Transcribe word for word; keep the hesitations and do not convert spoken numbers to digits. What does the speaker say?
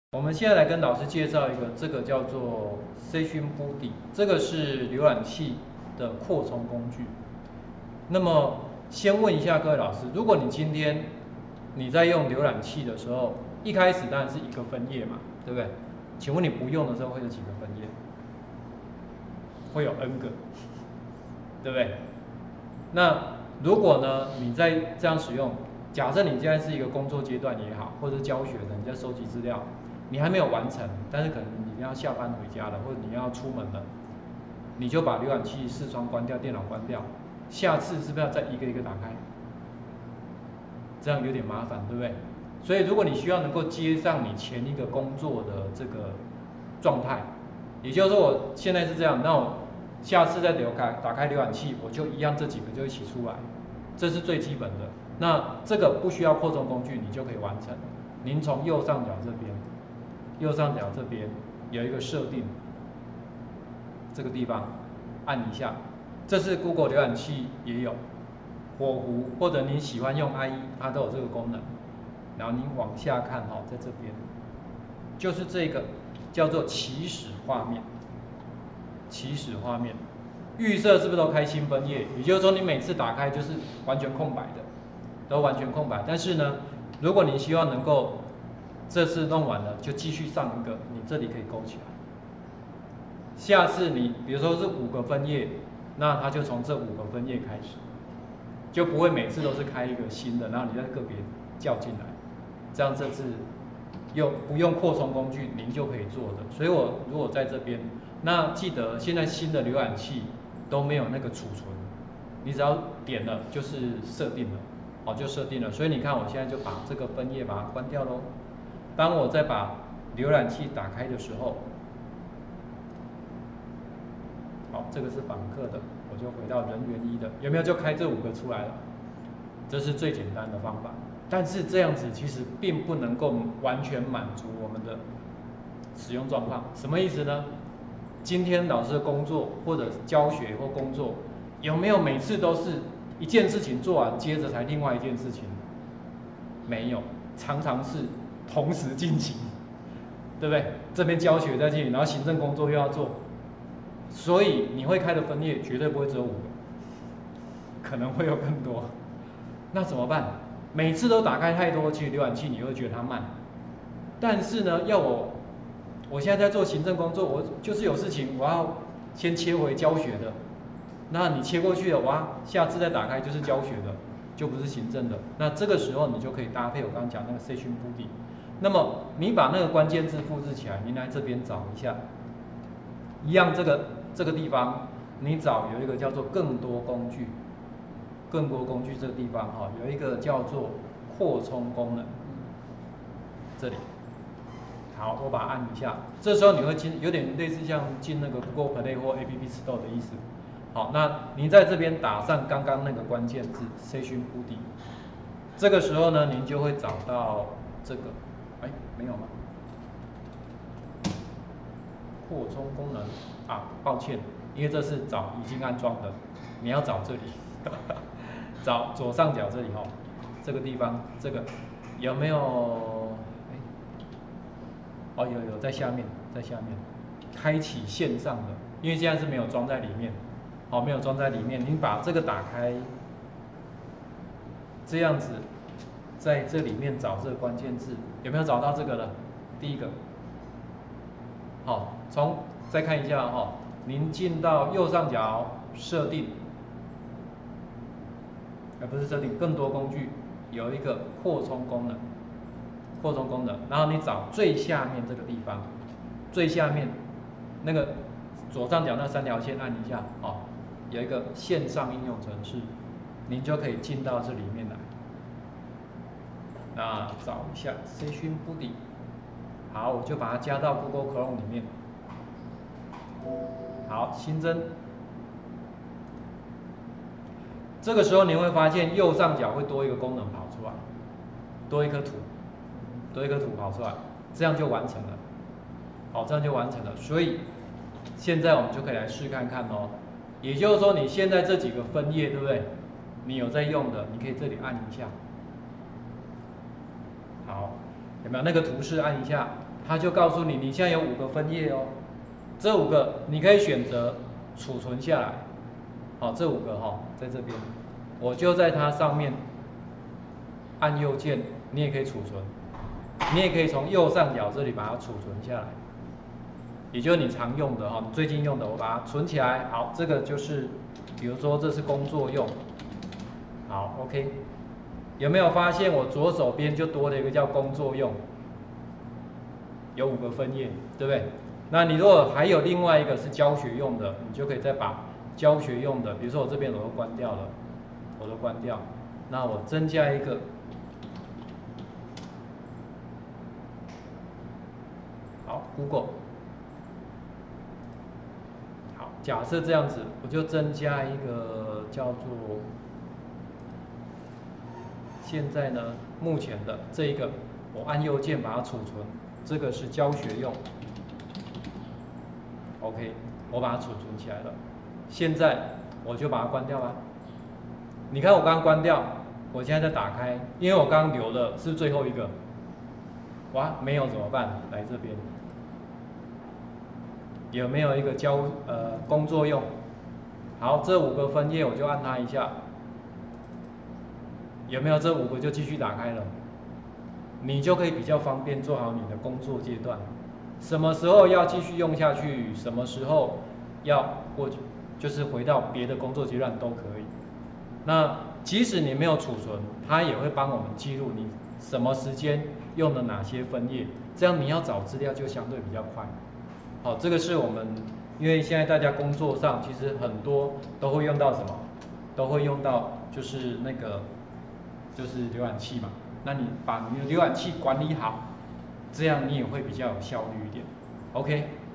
我们现在来跟老师介绍一个，这个叫做 Session Body， 这个是浏览器的扩充工具。那么先问一下各位老师，如果你今天你在用浏览器的时候，一开始当然是一个分页嘛，对不对？请问你不用的时候会有几个分页？会有 N 个，对不对？那如果呢，你在这样使用，假设你现在是一个工作阶段也好，或者教学的，你在收集资料，你还没有完成，但是可能你要下班回家了，或者你要出门了，你就把浏览器视窗关掉，电脑关掉，下次是不是要再一个一个打开？这样有点麻烦，对不对？所以如果你需要能够接上你前一个工作的这个状态，也就是说我现在是这样，那我下次再留开打开浏览器，我就一样这几个就一起出来，这是最基本的。那这个不需要扩充工具，你就可以完成。您从右上角这边，右上角这边有一个设定，这个地方按一下，这是 Google 浏览器也有，火狐或者你喜欢用 I E， 它都有这个功能。然后你往下看哈，在这边就是这个叫做起始画面，起始画面预设是不是都开新分页？也就是说你每次打开就是完全空白的，都完全空白。但是呢，如果你希望能够这次弄完了就继续上一个，你这里可以勾起来。下次你比如说是五个分页，那它就从这五个分页开始，就不会每次都是开一个新的，然后你再个别叫进来，这样这次用不用扩充工具您就可以做的。所以我如果在这边，那记得现在新的浏览器都没有那个储存，你只要点了就是设定了，哦就设定了。所以你看我现在就把这个分页把它关掉咯。当我再把浏览器打开的时候，好，这个是访客的，我就回到人员一的，有没有就开这五个出来了？这是最简单的方法。但是这样子其实并不能够完全满足我们的使用状况。什么意思呢？今天老师的工作或者教学或工作，有没有每次都是一件事情做完，接着才另外一件事情？没有，常常是同时进行，对不对？这边教学在进行，然后行政工作又要做，所以你会开的分页绝对不会只有五个，可能会有更多。那怎么办？每次都打开太多，其实浏览器你会觉得它慢。但是呢，要我，我现在在做行政工作，我就是有事情，我要先切回教学的。那你切过去了，哇，下次再打开就是教学的，就不是行政的。那这个时候你就可以搭配我刚刚讲那个 Session Body。那么你把那个关键字复制起来，你来这边找一下，一样这个这个地方，你找有一个叫做更多工具。更多工具这个地方哈，有一个叫做扩充功能，这里，好，我把它按一下，这时候你会进，有点类似像进那个 Google Play 或 App Store 的意思。好，那您在这边打上刚刚那个关键字 Session Body， 这个时候呢，您就会找到这个，哎，没有吗？扩充功能啊，抱歉，因为这是找已经安装的，你要找这里。找左上角这里哈，这个地方这个有没有？哦，有有在下面，在下面，开启线上的，因为现在是没有装在里面，好，没有装在里面，您把这个打开，这样子，在这里面找这个关键字，有没有找到这个了？第一个，好，从再看一下哈，您进到右上角设定。而不是设定更多工具，有一个扩充功能，扩充功能，然后你找最下面这个地方，最下面那个左上角那三条线按一下，哦，有一个线上应用程式，您就可以进到这里面来。那找一下 Session Body， 好，我就把它加到 Google Chrome 里面。好，新增。这个时候你会发现右上角会多一个功能跑出来，多一颗图，多一颗图跑出来，这样就完成了。好，这样就完成了。所以现在我们就可以来试看看哦。也就是说，你现在这几个分页，对不对？你有在用的，你可以这里按一下。好，有没有那个图示按一下？ 它就告诉你你现在有五个分页哦，这五个你可以选择储存下来。好，这五个哈、哦，在这边，我就在它上面按右键，你也可以储存，你也可以从右上角这里把它储存下来，也就是你常用的哈、哦，你最近用的，我把它存起来。好，这个就是，比如说这是工作用，好 ，OK， 有没有发现我左手边就多了一个叫工作用，有五个分页，对不对？那你如果还有另外一个是教学用的，你就可以再把教学用的，比如说我这边我都关掉了，我都关掉，那我增加一个，好 ，Google， 好，假设这样子，我就增加一个叫做，现在呢，目前的这一个，我按右键把它储存，这个是教学用 ，OK， 我把它储存起来了，现在我就把它关掉吧。你看我刚刚关掉，我现在再打开，因为我刚刚留的是最后一个，哇，没有怎么办？来这边，有没有一个教呃工作用？好，这五个分页我就按它一下，有没有这五个就继续打开了？你就可以比较方便做好你的工作阶段，什么时候要继续用下去，什么时候要过去，就是回到别的工作阶段都可以。那即使你没有储存，它也会帮我们记录你什么时间用了哪些分页，这样你要找资料就相对比较快。好，这个是我们因为现在大家工作上其实很多都会用到什么，都会用到就是那个就是浏览器嘛。那你把你的浏览器管理好，这样你也会比较有效率一点。OK。